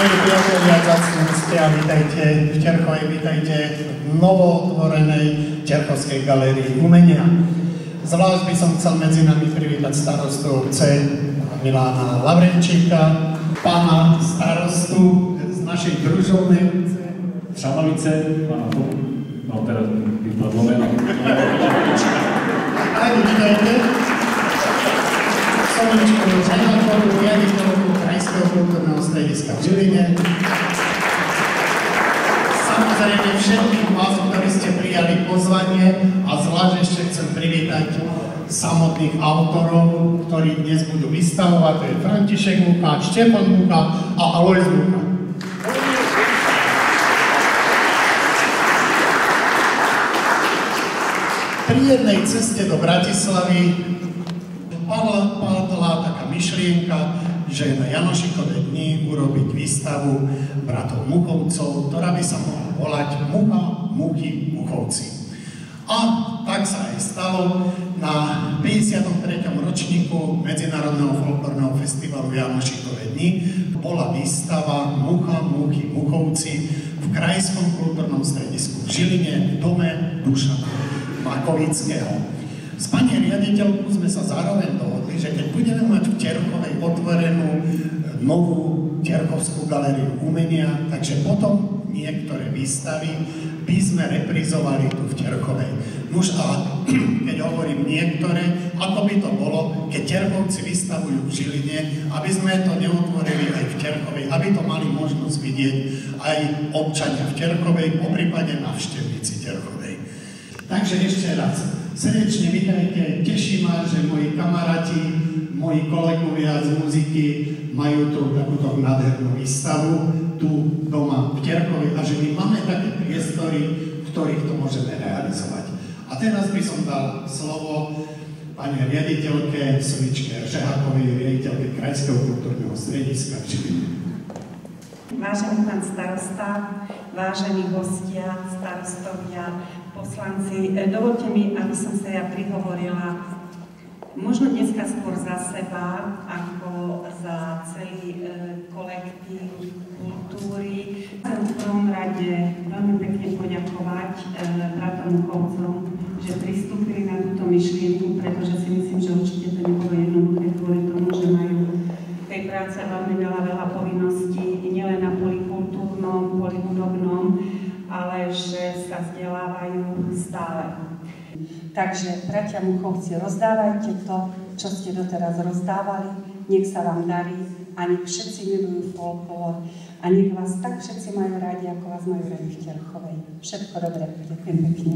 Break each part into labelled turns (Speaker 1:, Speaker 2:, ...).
Speaker 1: Milí priatelia, vzácni hostia, vítajte v Terchovej, vítajte v novootvorenej Terchovskej galérii umenia. Zvlášť by som chcel medzi nami privítať starostu obce Milána Lavrenčíka, pána starostu z našej družovnej obce
Speaker 2: Šamalice, no teraz vypadlo meno.
Speaker 1: Aj vítajte. Slovenčku Zenákovu, riaditeľku Krajského kultúrneho strediska v Žiline. Samozrejme všetkých vás, ktorí ste prijali pozvanie, a zvlášť ešte chcem privítať samotných autorov, ktorí dnes budú vystavovať. To je František Mucha, Štefan Mucha a Alojz Mucha. Pri jednej ceste do Bratislavy padla taká myšlienka, že na Janošikové dni urobiť výstavu bratov Muchovcov, ktorá by sa mohla volať Mucha, Muchy, Muchovci. A tak sa aj stalo. Na 53. ročníku Medzinárodného folklórneho festivalu Janošikové dni bola výstava Mucha, Muchy, Muchovci v Krajskom kultúrnom stredisku v Žiline v dome Dušana Makovického. S pani riaditeľkou sme sa zároveň dohodli, že keď budeme mať v Terchovej otvorenú novú Terchovskú galériu umenia, takže potom niektoré výstavy by sme reprizovali tu v Terchovej. Nuž a keď hovorím niektoré, ako by to bolo, keď Terchovci vystavujú v Žiline, aby sme to neotvorili aj v Terchovej, aby to mali možnosť vidieť aj občania v Terchovej, poprípade návštevníci Terchovej. Takže ešte raz. Srdečne vitajte, teší ma, že moji kamaráti, moji kolegovia z muziky majú tu takúto nádhernú výstavu tu doma v Terchovej a že my máme také priestory, v ktorých to môžeme realizovať. A teraz by som dal slovo pani riaditeľke Soničke Řehákovej, riaditeľke Krajského kultúrneho strediska v Žiline.
Speaker 3: Vážený pán starosta, vážení hostia, starostovia, poslanci, dovolte mi, aby som sa ja prihovorila možno dneska skôr za seba, ako za celý kolektív kultúry. Chcem v prvom rade veľmi pekne poďakovať bratom Muchovcom, že pristúpili na túto myšlienku, pretože si myslím, že určite to nebolo jednoduché kvôli tomu, že majú tej práce veľmi veľa povinností, nielen na poli kultúrnom, poli hudobnom, ale že sa vzdelávajú stále. Takže, bratia Muchovci, rozdávajte to, čo ste doteraz rozdávali, nech sa vám darí a nech všetci milujú folklór a nech vás tak všetci majú radi, ako vás majú radi v Terchovej. Všetko dobré, ďakujem pekne.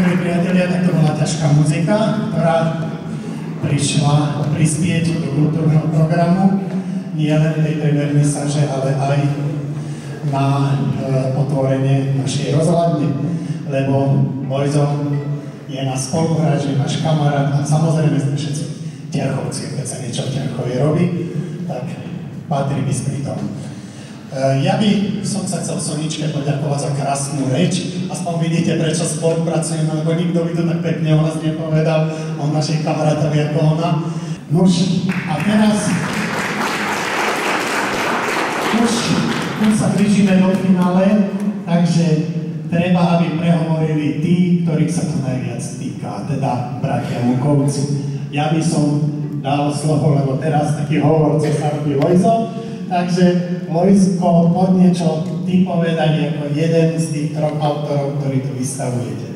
Speaker 1: milí priatelia, tak to bola ťažká muzika, ktorá prišla prispieť do kultúrneho programu, nie len tejto vernisáže, ale aj na otvorenie našej rozhľadne, lebo Mojzo je náš spoluhráč, je náš kamarát a samozrejme sme všetci Terchovci, keď sa niečo v Terchovie robí, tak patrí by pri tom. Ja by som sa chcel Soničke poďakovať za krásnu reč. Aspoň vidíte, prečo spolupracujeme, lebo nikto by to tak pekne o nás nepovedal, o našej kamarátovi ako ona. Nuž, a teraz už sa blížime do finále, takže treba, aby prehovorili tí, ktorých sa to najviac týka, teda bratia Muchovci. Ja by som dal slovo, lebo teraz taký hovorca sa robí Lojzo, takže Lojzko, poď niečo ty povedať ako jeden z tých troch autorov, ktorí tu vystavujete.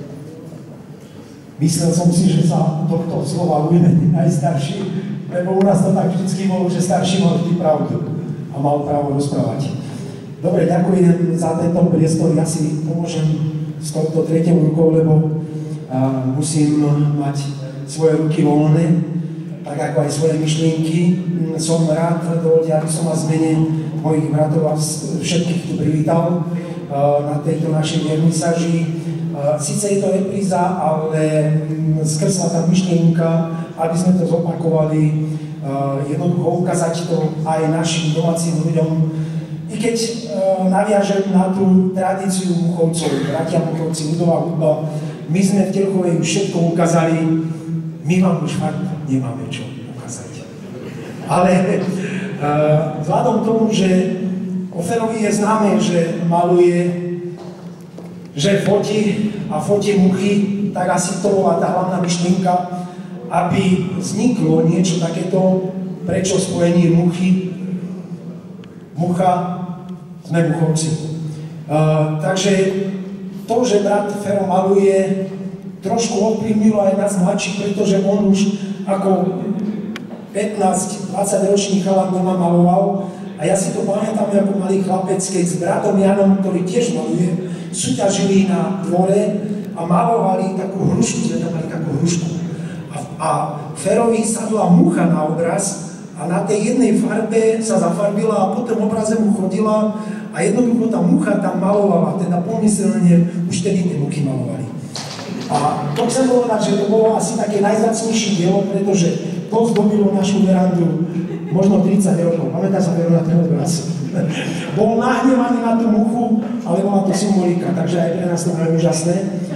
Speaker 4: Myslel som si, že sa tohto slova ujme najstarší, lebo u nás to tak vždycky bolo, že starší mal vždy pravdu a mal právo rozprávať. Dobre, ďakujem za tento priestor, ja si pomôžem s touto tretiou rukou, lebo musím mať svoje ruky voľné, tak ako aj svoje myšlienky. Som rád, dovolte, aby som vás v mene mojich bratov a všetkých tu privítal na tejto našej vernisáži. Sice je to repríza, ale skrsla tá myšlienka, aby sme to zopakovali, jednoducho ukázať to aj našim domácim ľuďom. I keď naviažem na tú tradíciu Muchovcov, bratia Muchovci, ľudová hudba, my sme v Terchovej už všetko ukázali, my vám už fakt nemáme čo ukázať. Ale vzhľadom tomu, že o Ferovi je známe, že maluje, že fotí a fotí muchy, tak asi to bola tá hlavná myšlienka, aby vzniklo niečo takéto, prečo spojenie muchy, mucha, sme Muchovci. Takže to, že brat Fero maluje, trošku ovplyvnilo aj nás mladších, pretože on už ako 15-20 ročný chalan doma maloval a ja si to pamätám ako malý chlapec, keď s bratom Janom, ktorý tiež maluje, súťažili na dvore a malovali takú hrušku, sme tam mali takú hrušku. A Ferovi sadla mucha na obraz a na tej jednej farbe sa zafarbila a po tom obraze mu chodila a jednoducho tá mucha tam malovala, teda pomyselne už tedy tie muchy malovali. A to chcem povedať, že to bolo asi také najzácnejšie dielo, pretože to zdobilo našu verandu možno 30 rokov. Pamätá sa Vero na ten obraz. Bol nahnevaný na tú muchu, ale bola to symbolika, takže aj pre nás to bolo úžasné.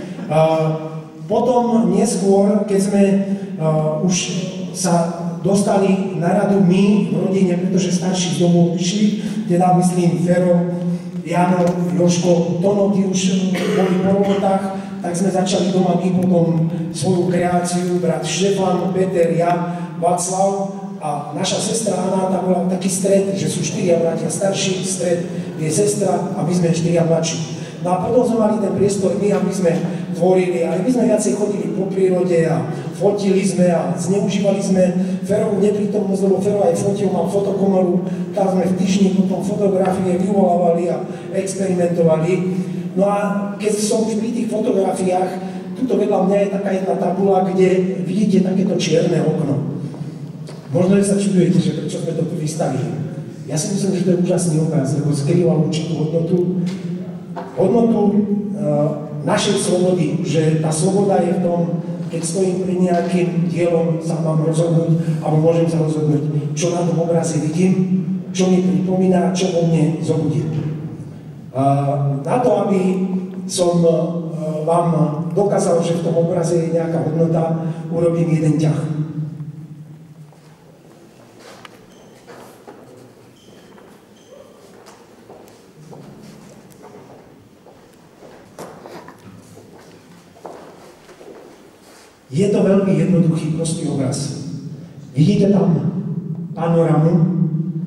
Speaker 4: Potom neskôr, keď sme už sa dostali na radu my v rodine, pretože starší z domu odišli, teda myslím Fero, Jano, Jožko, Tono, tí už boli po robotách, tak sme začali doma my potom svoju kreáciu, brat Štefan, Peter, ja, Václav a naša sestra Anna, tam bola taký stred, že sú 4 bratia starší, stred je sestra a my sme 4 mladší. No a potom sme mali ten priestor my, aby sme tvorili, ale my sme viacej chodili po prírode a fotili sme a zneužívali sme Ferovú neprítomnosť, lebo Fero aj fotil, mal fotokomoru, tam sme v týždni potom fotografie vyvolávali a experimentovali. No a keď som už pri tých fotografiách, tuto vedľa mňa je taká jedna tabula, kde vidíte takéto čierne okno. Možno sa čudujete, že prečo sme to tu vystavili. Ja si myslím, že to je úžasný obraz, lebo skrýva určitú hodnotu našej slobody, že tá sloboda je v tom, keď stojím pri nejakým dielom, sa mám rozhodnúť, alebo môžem sa rozhodnúť, čo na tom obraze vidím, čo mi pripomína, čo vo mne zobudí. Na to, aby som vám dokázal, že v tom obraze je nejaká hodnota, urobím jeden ťah. Je to veľmi jednoduchý, prostý obraz. Vidíte tam panorámu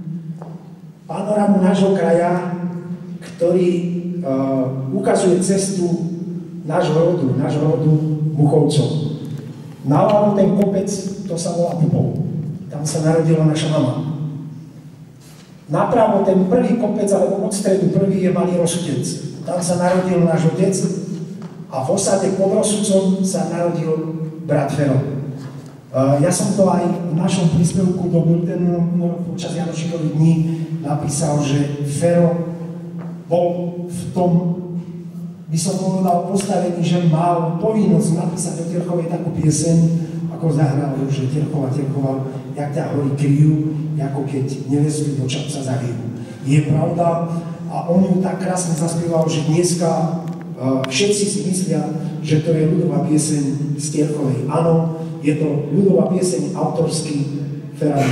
Speaker 4: nášho kraja, ktorý ukazuje cestu nášho rodu Muchovcov. Naľavo ten kopec, to sa volá Pupov. Tam sa narodila naša mama. Napravo ten prvý kopec, alebo od stredu prvý je Malý Rozsudec. Tam sa narodil náš otec. A a v osade pod Rosucom sa narodil brat Fero. Ja som to aj v našom príspevku do bulletinu počas Janošikových dní napísal, že Fero bol v tom, by som povedal, postavený, že mal povinnosť napísať o Terchovej takú pieseň, ako zahral, že Terchova, jak ťa hory kryjú, ako keď nevestu do čapca zahybu. Je pravda, a on ju tak krásne zaspieval, že dneska všetci si myslia, že to je ľudová pieseň z Terchovej. Áno, je to ľudová pieseň autorský Ferrari.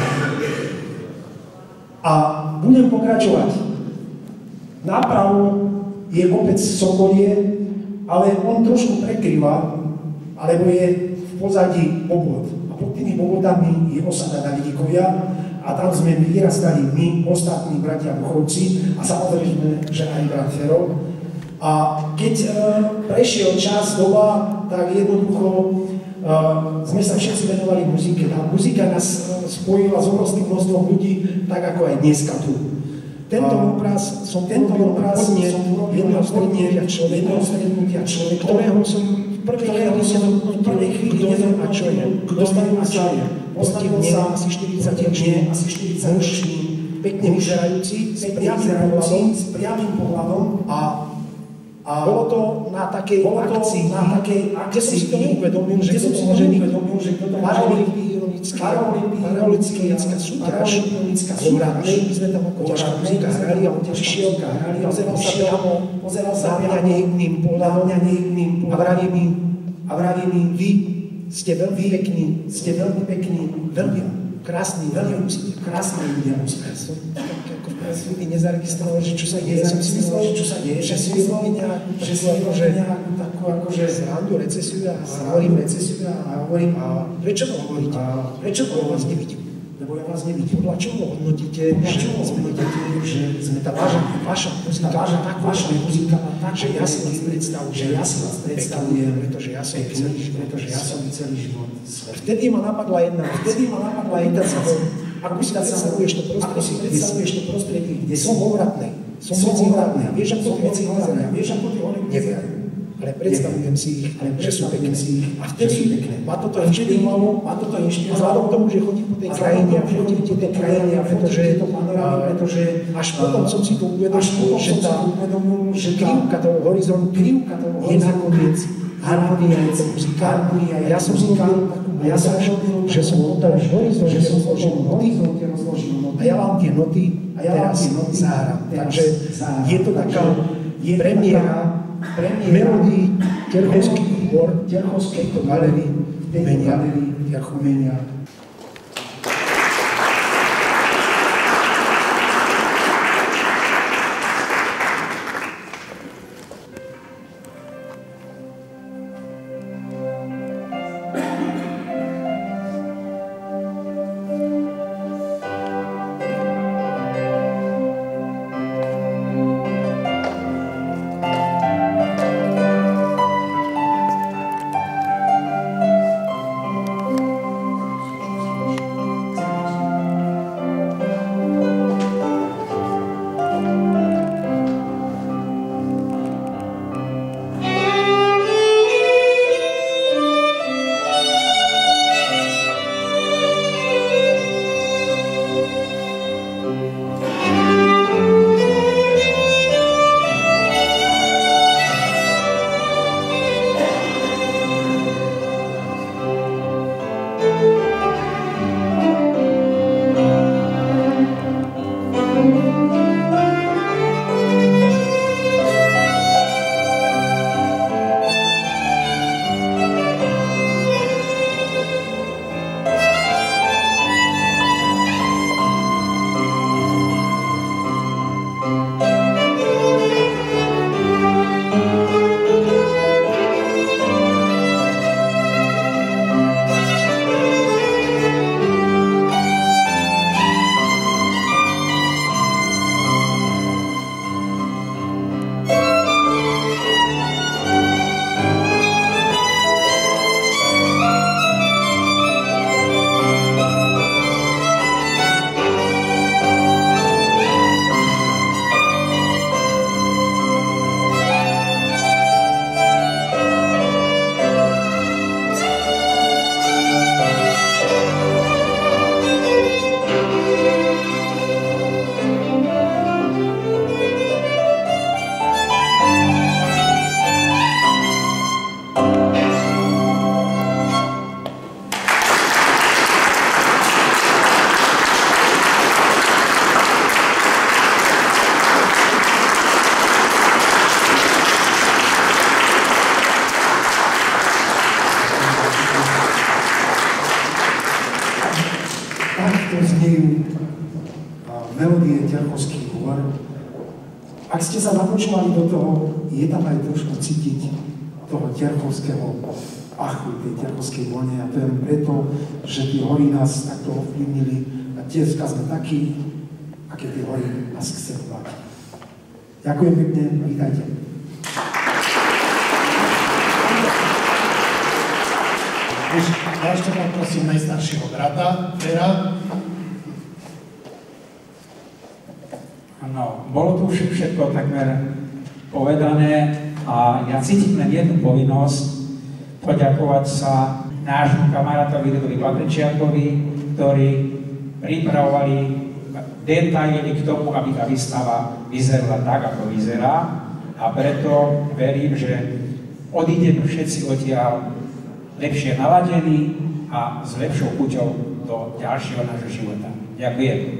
Speaker 4: A budem pokračovať. Napravo je kopec Sokolie, ale on trošku prekrýva, alebo je v pozadí Bobot. A pod tými Bobotami je osada Davidikovia a tam sme vyrastali my, ostatní bratia Buchovci a samozrejme, že aj brat Fero. A keď prešiel čas, doba, tak jednoducho sme sa všetci venovali muzike. Tá muzika nás spojila s obrovským množstvom ľudí, tak ako aj dneska tu. Tento obraz som urobil jedného stretnutia človeka, ktorého som v prvej chvíli nevedel, a čo je. Dostavil sa asi 40 muž, pekne vyzerajúci, s priamým pohľadom a bolo to na takej akcii, kde som si to neuvedomil, že kto to môže byť paraolimpijská súťaž v Oradnej, my sme tam ako ťažká muzika hrali a on prišiel a pozeral sa na mňa nejedným pohľadom a vraví mi, vy ste veľmi pekní, veľmi krásni ľudia musíte. Som tak ako v prasúdy nezaregistroval, že čo sa deje. Som si myslel, že si vyslovím nejakú takú akože zrandu, recesiu a hovorím, prečo to hovoríte? Prečo to vás nevidím? Lebo ja vás nevidím. Podľa čoho hodnotíte, že sme tá vaša muzika, že ja si vás predstavujem, pretože ja som celý život. Vtedy ma napadla jedna vec, ako si predstavuješ to prostredie, kde som povratnej. Vieš, ako tie vyzerajú? Neviem. Ale predstavujem si ich, že sú pekné. A vtedy ma toto inšpirovalo, vzhľadom tomu, že chodím po tej krajine, pretože až potom som si to uvedomil, že tá krivka toho horizontu je nakoniec harmonia, je to muzika. A ja som robil, že som po tom horizonte rozložil noty a ja vám tie noty teraz zahrám. Takže je to taká premiéra melódií Terchovských hôr, Terchovskej galerii umenia. Ak ste sa započúvali do toho, je tam aj trošku cítiť toho terchovského achu, tej terchovskej vône. A to je preto, že tie hory nás takto ovplyvnili a dneska sme takí, aké tie hory nás chcú mať. Ďakujem pekne, vítajte.
Speaker 1: Ja ešte poprosím najstaršieho brata, Fera.
Speaker 5: No, bolo tu všetko takmer povedané a ja cítim len jednu povinnosť poďakovať sa nášmu kamarátovi Lidovi Patričiakovi, ktorí pripravovali detaily k tomu, aby tá výstava vyzerala tak, ako vyzerá, a preto verím, že odídeme všetci odtiaľ lepšie naladení a s lepšou chuťou do ďalšieho nášho života. Ďakujem.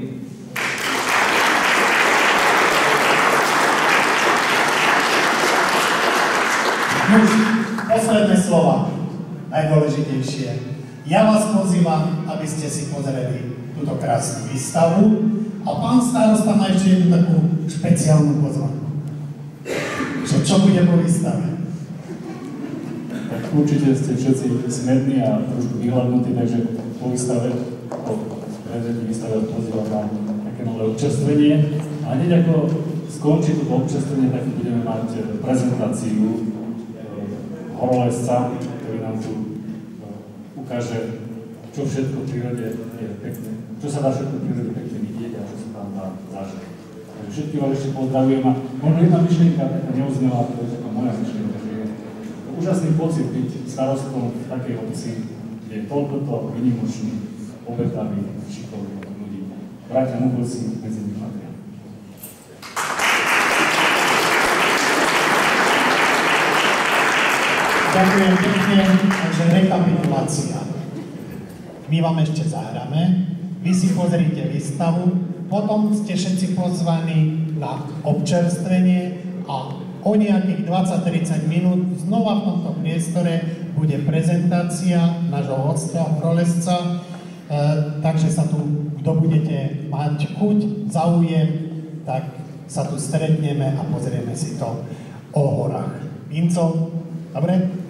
Speaker 1: Posledné slova, najdôležitejšie. Ja vás pozývam, aby ste si pozreli túto krásnu výstavu a pán starosta má ešte jednu takú špeciálnu pozvánku. Čo bude po výstave?
Speaker 2: Tak určite ste všetci smední a trošku vyhľadnutí, takže po výstave, po prezidentnej výstave pozývam na také nové občerstvenie. A hneď ako skončí toto občerstvenie, tak budeme mať prezentáciu horolezca, ktorý nám tu ukáže, čo všetko v prírode je pekné, čo sa dá všetko v prírode pekne vidieť a čo sa tam dá zažiť. Takže všetky vás ešte pozdravujem a možno jedna myšlienka taká neuznela, to je taká moja myšlienka, že je úžasný pocit byť starostom v takej obci, kde je toľkoto výnimočných, obetavých, šikovných ľudí. Bratia Muchovci medzi nimi patria.
Speaker 1: Ďakujem pekne, takže rekapitulácia. My vám ešte zahráme, vy si pozrite výstavu, potom ste všetci pozvaní na občerstvenie a o nejakých 20-30 minút znova v tomto priestore bude prezentácia nášho hostia, horolezca, takže sa tu, kto budete mať chuť, záujem, tak sa tu stretneme a pozrieme si to o horách. Vinco, dobre?